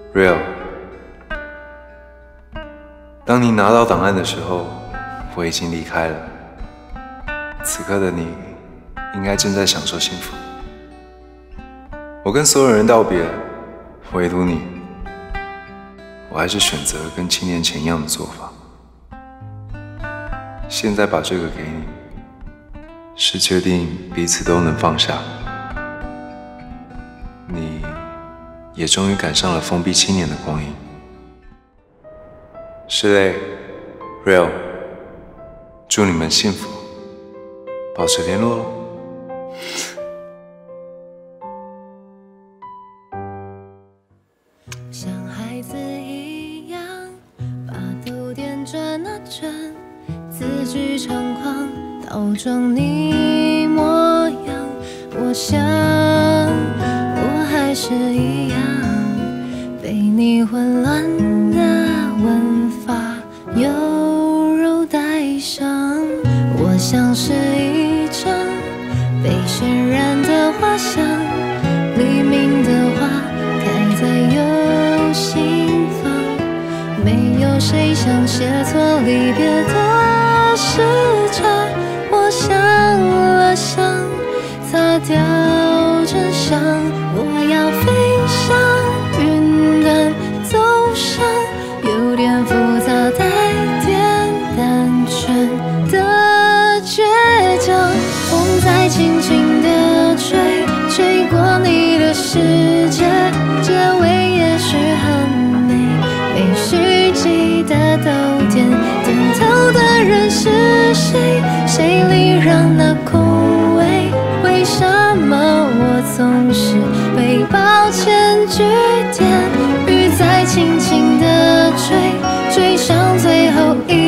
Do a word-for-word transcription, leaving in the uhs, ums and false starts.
Real， 当你拿到档案的时候，我已经离开了。此刻的你，应该正在享受幸福。我跟所有人道别，唯独你，我还是选择跟七年前一样的做法。现在把这个给你，是确定彼此都能放下。你也终于赶上了封闭七年的光阴。是嘞 ，Real， 祝你们幸福，保持联络喽。 像孩子一样，把豆点转啊转，字句猖狂，倒装你模样。我想，我还是一样，被你混乱的文法优柔带伤。我像是一张被渲染的画像，黎明的花开在右心房，没有谁想写错离别的时差。我想了想，擦掉真相，我要飞向云端，走上有点复杂带点单纯的倔强。风在轻轻地吹，吹过你的世界，结尾也许很美，没续集的逗点，点头的人是谁？谁礼让那空位？为什么我总是被抱歉句点？雨在轻轻地吹，追上最后一